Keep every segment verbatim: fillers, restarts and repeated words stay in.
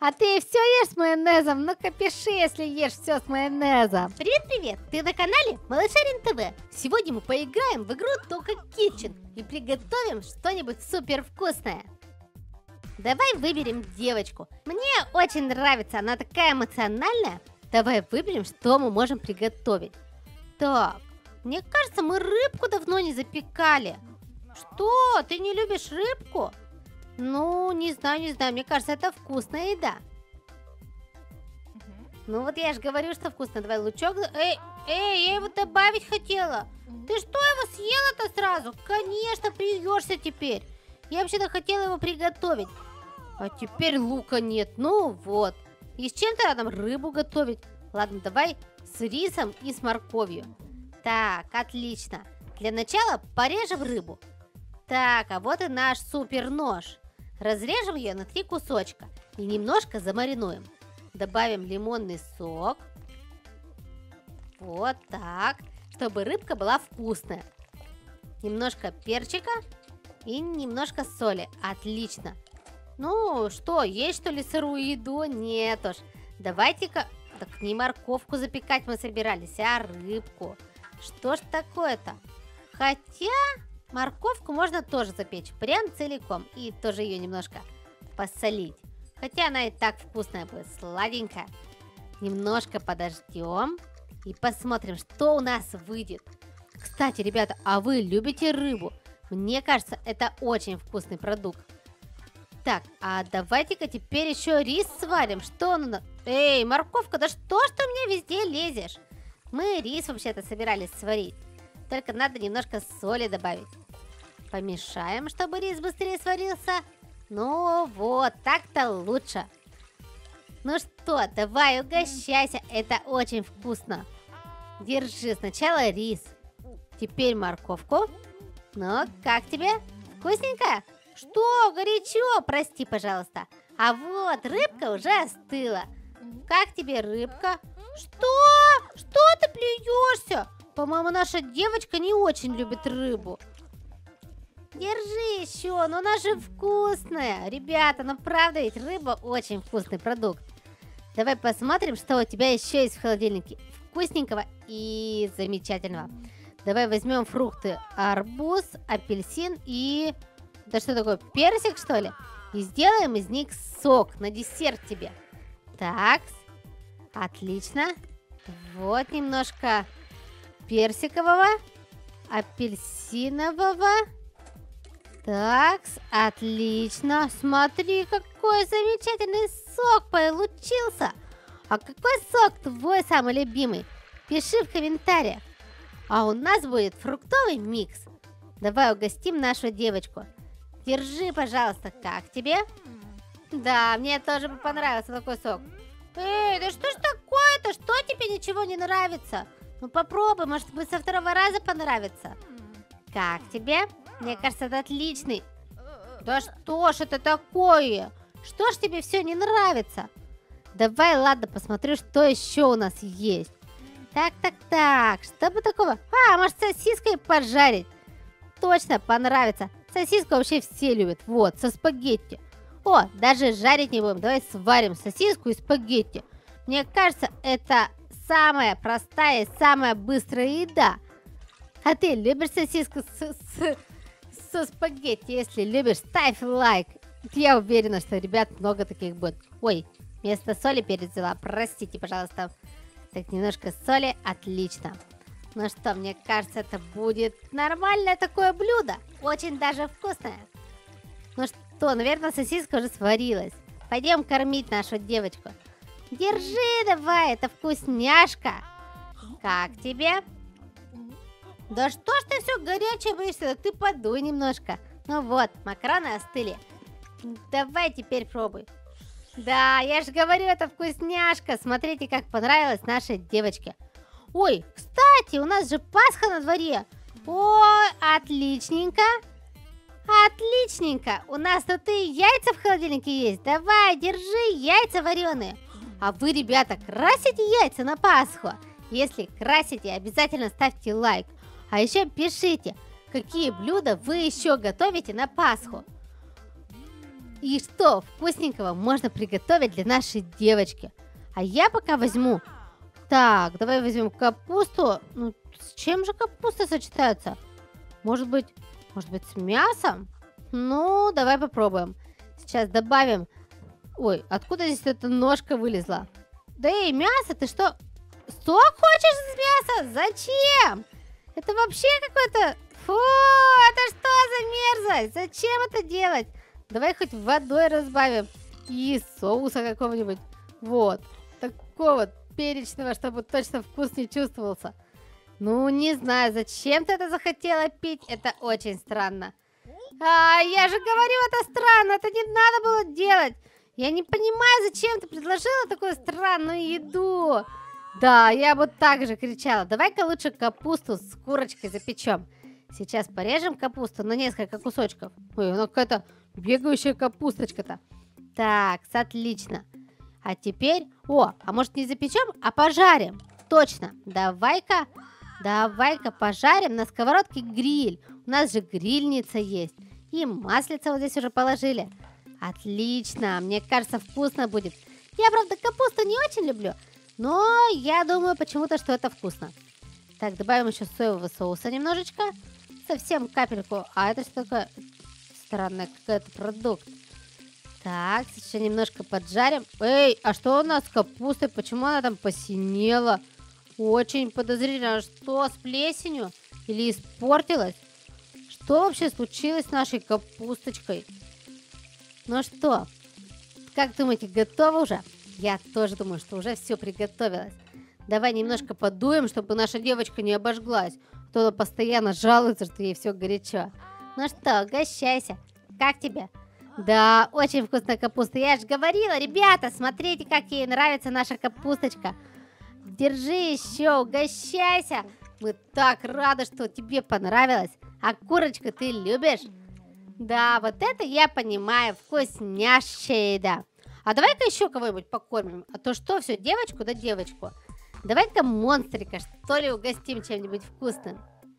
А ты все ешь с майонезом? Ну-ка пиши, если ешь все с майонезом. Привет-привет! Ты на канале Малышарин ТВ. Сегодня мы поиграем в игру Тока Китчен и приготовим что-нибудь супер вкусное. Давай выберем девочку. Мне очень нравится, она такая эмоциональная. Давай выберем, что мы можем приготовить. Так, мне кажется, мы рыбку давно не запекали. Что? Ты не любишь рыбку? Ну, не знаю, не знаю, мне кажется, это вкусная еда. Ну вот я же говорю, что вкусно. Давай лучок. Эй, эй, я его добавить хотела. Ты что, его съела-то сразу? Конечно, плюешься теперь. Я вообще-то хотела его приготовить. А теперь лука нет. Ну вот. И с чем тогда нам рыбу готовить? Ладно, давай с рисом и с морковью. Так, отлично. Для начала порежем рыбу. Так, а вот и наш супер нож. Разрежем ее на три кусочка и немножко замаринуем. Добавим лимонный сок. Вот так, чтобы рыбка была вкусная. Немножко перчика и немножко соли. Отлично. Ну что, есть что ли сырую еду? Нет уж. Давайте-ка... Так не морковку запекать мы собирались, а рыбку. Что ж такое-то? Хотя морковку можно тоже запечь прям целиком. И тоже ее немножко посолить. Хотя она и так вкусная будет, сладенькая. Немножко подождем и посмотрим, что у нас выйдет. Кстати, ребята, а вы любите рыбу? Мне кажется, это очень вкусный продукт. Так, а давайте-ка теперь еще рис сварим. Что он... Эй, морковка, да что ж ты у меня везде лезешь? Мы рис вообще-то собирались сварить. Только надо немножко соли добавить. Помешаем, чтобы рис быстрее сварился. Ну вот, так-то лучше. Ну что, давай угощайся, это очень вкусно. Держи сначала рис, теперь морковку. Ну, как тебе? Вкусненько? Что, горячо? Прости, пожалуйста. А вот, рыбка уже остыла. Как тебе рыбка? Что? Что ты плюешься? По-моему, наша девочка не очень любит рыбу. Держи еще, но она же вкусная. Ребята, ну правда ведь рыба очень вкусный продукт. Давай посмотрим, что у тебя еще есть в холодильнике вкусненького и замечательного. Давай возьмем фрукты: арбуз, апельсин и... Да что такое, персик что ли? И сделаем из них сок на десерт тебе. Так, отлично. Вот немножко персикового, апельсинового. Так, отлично. Смотри, какой замечательный сок получился. А какой сок твой самый любимый? Пиши в комментариях. А у нас будет фруктовый микс. Давай угостим нашу девочку. Держи, пожалуйста, как тебе? Да, мне тоже бы понравился такой сок. Эй, да что ж такое-то? Что тебе ничего не нравится? Ну попробуй, может быть со второго раза понравится. Как тебе? Мне кажется, это отличный. Да что ж это такое? Что ж тебе все не нравится? Давай, ладно, посмотрю, что еще у нас есть. Так, так, так, что бы такого? А, может сосиской пожарить? Точно понравится. Сосиску вообще все любят. Вот, со спагетти. О, даже жарить не будем. Давай сварим сосиску и спагетти. Мне кажется, это самая простая и самая быстрая еда. А ты любишь сосиску с, с, со спагетти? Если любишь, ставь лайк. Я уверена, что ребят много таких будет. Ой, вместо соли перец взяла. Простите, пожалуйста. Так, немножко соли. Отлично. Ну что, мне кажется, это будет нормальное такое блюдо. Очень даже вкусное. Ну что, наверное, сосиска уже сварилась. Пойдем кормить нашу девочку. Держи давай, это вкусняшка. Как тебе? Да что ж ты все горячее боишься? Ты подуй немножко. Ну вот, макароны остыли. Давай теперь пробуй. Да, я же говорю, это вкусняшка. Смотрите, как понравилось нашей девочке. Ой, кстати, у нас же Пасха на дворе. Ой, отличненько. Отличненько. У нас тут и яйца в холодильнике есть. Давай, держи, яйца вареные. А вы, ребята, красите яйца на Пасху? Если красите, обязательно ставьте лайк. А еще пишите, какие блюда вы еще готовите на Пасху. И что вкусненького можно приготовить для нашей девочки? А я пока возьму... Так, давай возьмем капусту. Ну, с чем же капуста сочетается? Может быть, может быть с мясом? Ну, давай попробуем. Сейчас добавим... Ой, откуда здесь эта ножка вылезла? Да эй, мясо, ты что? Сок хочешь из мяса? Зачем? Это вообще какой-то... Фу, это что за мерзость? Зачем это делать? Давай хоть водой разбавим. И соуса какого-нибудь. Вот. Такого вот перечного, чтобы точно вкуснее чувствовался. Ну, не знаю, зачем ты это захотела пить. Это очень странно. А, я же говорю, это странно. Это не надо было делать. Я не понимаю, зачем ты предложила такую странную еду. Да, я вот так же кричала. Давай-ка лучше капусту с курочкой запечем. Сейчас порежем капусту на несколько кусочков. Ой, она какая-то бегающая капусточка-то. Так, отлично. А теперь... О, а может не запечем, а пожарим? Точно. Давай-ка, давай-ка пожарим на сковородке гриль. У нас же грильница есть. И маслица вот здесь уже положили. Отлично. Мне кажется, вкусно будет. Я, правда, капусту не очень люблю. Но я думаю почему-то, что это вкусно. Так, добавим еще соевого соуса немножечко. Совсем капельку. А это что такое? Странный какой-то продукт. Так, еще немножко поджарим. Эй, а что у нас с капустой? Почему она там посинела? Очень подозрительно. А что, с плесенью? Или испортилась? Что вообще случилось с нашей капусточкой? Ну что, как думаете, готово уже? Я тоже думаю, что уже все приготовилось. Давай немножко подуем, чтобы наша девочка не обожглась. А то она постоянно жалуется, что ей все горячо. Ну что, угощайся. Как тебе? Да, очень вкусная капуста. Я же говорила, ребята, смотрите, как ей нравится наша капусточка. Держи еще, угощайся. Мы так рады, что тебе понравилось. А курочку ты любишь? Да, вот это я понимаю, вкуснящая еда. А давай-ка еще кого-нибудь покормим. А то что, все, девочку да девочку. Давай-ка монстрика, что ли, угостим чем-нибудь вкусным.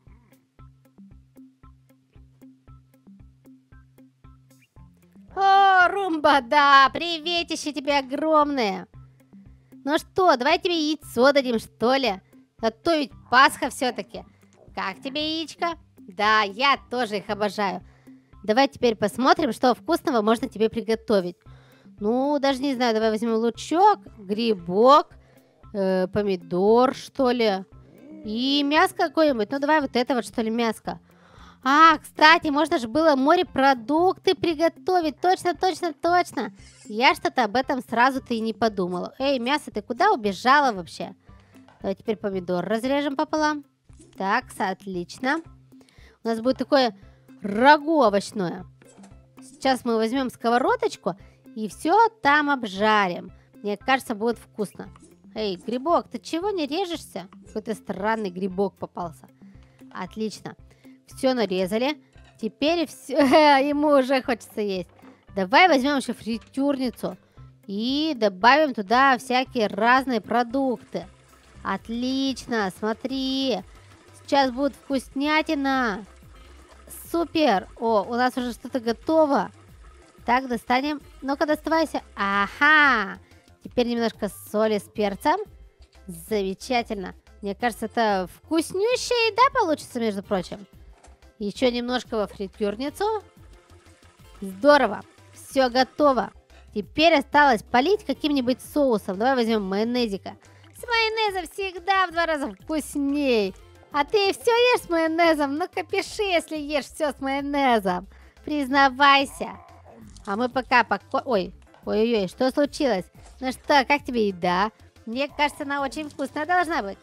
О, Румба, да, приветище тебе огромное. Ну что, давай тебе яйцо дадим, что ли? А то ведь Пасха все-таки. Как тебе яичко? Да, я тоже их обожаю. Давай теперь посмотрим, что вкусного можно тебе приготовить. Ну, даже не знаю, давай возьмем лучок, грибок, э, помидор, что ли. И мясо какое-нибудь. Ну, давай вот это вот, что ли, мяско. А, кстати, можно же было морепродукты приготовить. Точно, точно, точно. Я что-то об этом сразу-то и не подумала. Эй, мясо, ты куда убежала вообще? Давай теперь помидор разрежем пополам. Так, отлично. У нас будет такое рагу овощное. Сейчас мы возьмем сковородочку и все там обжарим. Мне кажется, будет вкусно. Эй, грибок, ты чего не режешься? Какой-то странный грибок попался. Отлично. Все нарезали. Теперь все... ему уже хочется есть. Давай возьмем еще фритюрницу. И добавим туда всякие разные продукты. Отлично, смотри. Сейчас будет вкуснятина. Супер. О, у нас уже что-то готово. Так, достанем. Ну-ка, доставайся. Ага. Теперь немножко соли с перцем. Замечательно. Мне кажется, это вкуснющая еда получится, между прочим. Еще немножко во фритюрницу. Здорово. Все готово. Теперь осталось полить каким-нибудь соусом. Давай возьмем майонезика. С майонезом всегда в два раза вкусней. А ты все ешь с майонезом? Ну-ка пиши, если ешь все с майонезом. Признавайся. А мы пока поко... Ой, ой-ой-ой, что случилось? Ну что, как тебе еда? Мне кажется, она очень вкусная должна быть.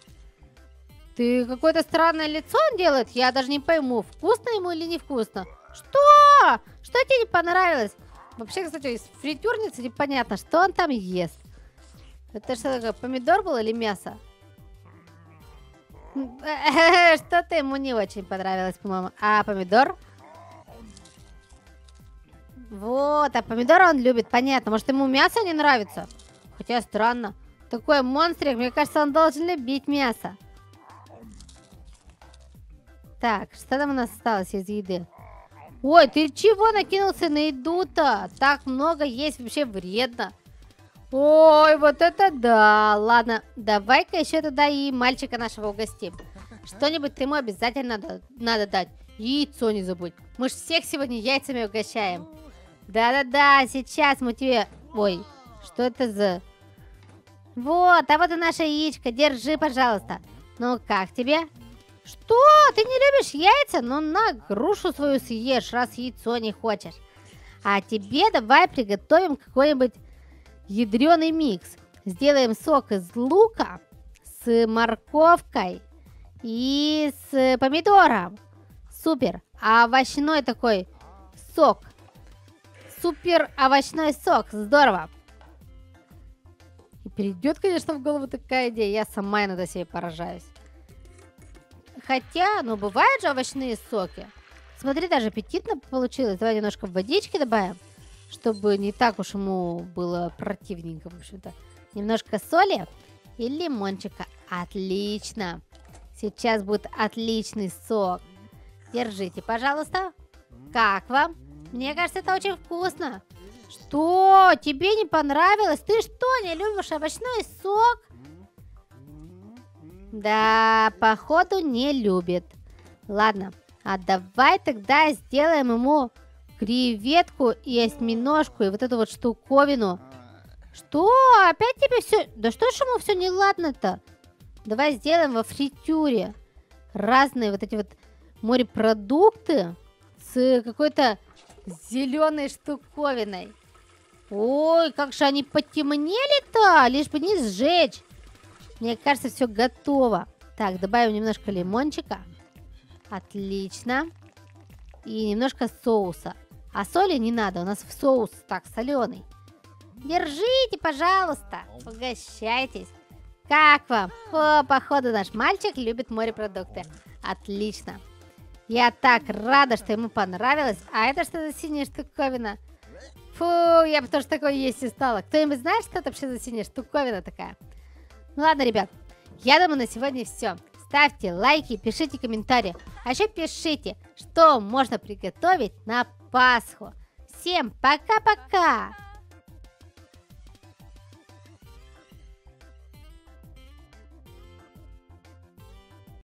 Ты какое-то странное лицо он делает? Я даже не пойму, вкусно ему или невкусно. Что? Что тебе не понравилось? Вообще, кстати, из фритюрницы непонятно, что он там ест. Это что такое, помидор был или мясо? Что-то ему не очень понравилось, по-моему. А помидор? Вот, а помидор он любит, понятно. Может, ему мясо не нравится? Хотя странно. Такой монстрик, мне кажется, он должен любить мясо. Так, что там у нас осталось из еды? Ой, ты чего накинулся на еду-то? Так много есть, вообще вредно. Ой, вот это да. Ладно, давай-ка еще туда и мальчика нашего угостим. Что-нибудь ему обязательно надо, надо дать. Яйцо не забудь. Мы ж всех сегодня яйцами угощаем. Да-да-да, сейчас мы тебе... Ой, что это за... Вот, а вот и наша яичко. Держи, пожалуйста. Ну, как тебе? Что? Ты не любишь яйца? Ну, на, грушу свою съешь, раз яйцо не хочешь. А тебе давай приготовим какой-нибудь ядреный микс. Сделаем сок из лука с морковкой и с помидором. Супер. А овощной такой сок. Супер овощной сок. Здорово. И придет, конечно, в голову такая идея. Я сама иногда себе поражаюсь. Хотя, ну, бывают же овощные соки. Смотри, даже аппетитно получилось. Давай немножко водички добавим, чтобы не так уж ему было противненько, в общем-то. Немножко соли и лимончика. Отлично. Сейчас будет отличный сок. Держите, пожалуйста. Как вам? Мне кажется, это очень вкусно. Что? Тебе не понравилось? Ты что, не любишь овощной сок? Да, походу не любит. Ладно, а давай тогда сделаем ему креветку и осьминожку, и вот эту вот штуковину. Что? Опять тебе все... Да что ж ему все неладно-то? Давай сделаем во фритюре разные вот эти вот морепродукты с какой-то зеленой штуковиной. Ой, как же они потемнели-то, лишь бы не сжечь. Мне кажется, все готово. Так, добавим немножко лимончика. Отлично. И немножко соуса. А соли не надо, у нас в соус так соленый. Держите, пожалуйста, угощайтесь. Как вам? О, походу наш мальчик любит морепродукты. Отлично. Я так рада, что ему понравилось. А это что за синяя штуковина? Фу, я бы тоже такое есть и стала. Кто-нибудь знает, что это вообще за синяя штуковина такая? Ну ладно, ребят, я думаю, на сегодня все. Ставьте лайки, пишите комментарии. А еще пишите, что можно приготовить на Пасху. Всем пока-пока!